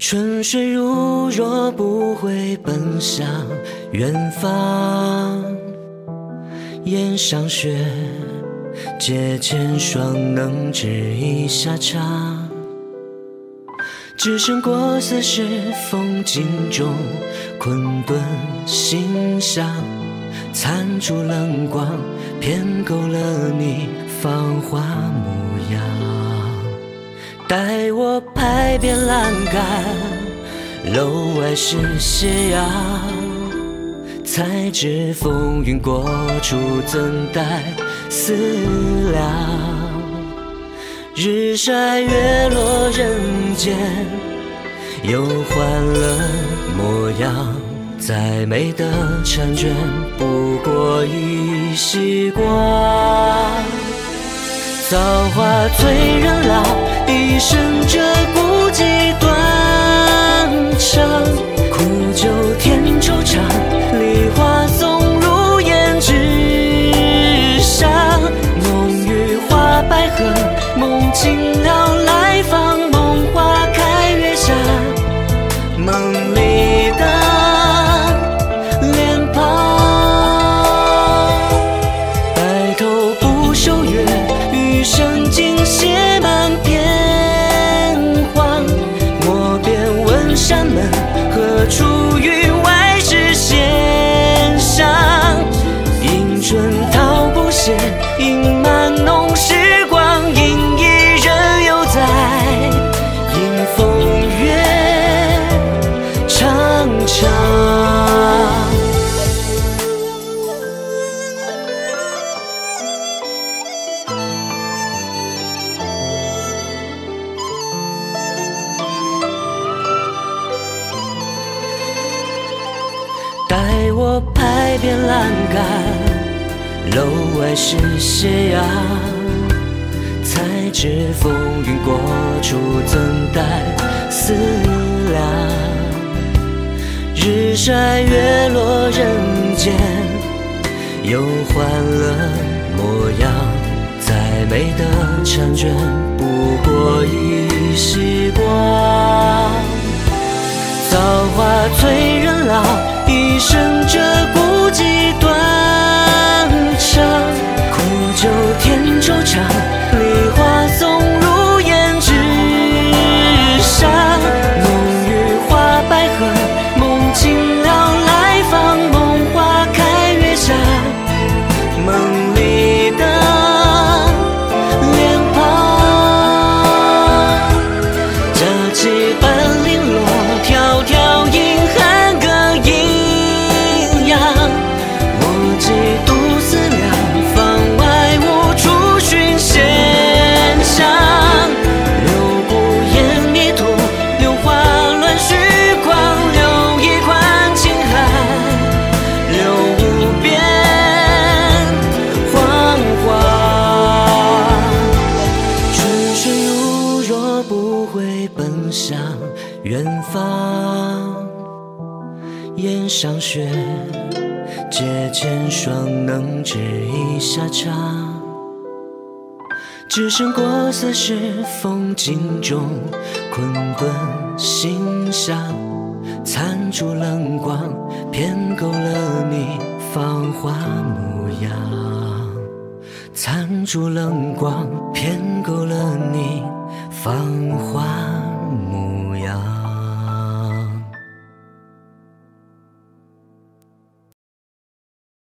春水如若不会奔向远方，檐上雪，阶前霜能知一下长。只剩过似是风景中困顿心伤，残烛冷光偏勾勒你芳华模样。待我拍遍栏杆，楼外是斜阳，才知风云过处怎待思量。日晒月落人间，有欢乐模样。再美的婵娟，不过一夕光。造化催人老，一生这孤寂断肠。苦酒添惆怅，梨花送入胭脂上。梦与花百合，梦尽了来访，梦花开月下，梦里的脸庞。白头不守约，余生尽写满片黄。莫便问山门，何处云外是仙乡？迎春桃不谢，盈满浓时光，因一人犹在，迎风月长长。待我拍遍栏杆，楼外是斜阳，才知风云过处怎待思量。日晒月落人间，有欢乐模样。再美的婵娟，不过一夕光。造化催人老，一生这孤寂断肠。苦酒添惆怅，梨花送入胭脂上。梦与花百合，梦尽了来访，梦花开月下，梦里的脸庞。这几般零落，迢迢银汉各阴阳。我几度思量，房外无处寻仙香。留不言迷途，留花乱虚光。留一款清寒，留无边黄花。春水如若不会奔向远方，檐上雪，阶前霜能知一下长。只剩过似是风景中困顿心伤。残烛冷光偏勾勒你芳华模样。残烛冷光偏勾勒你芳华模样。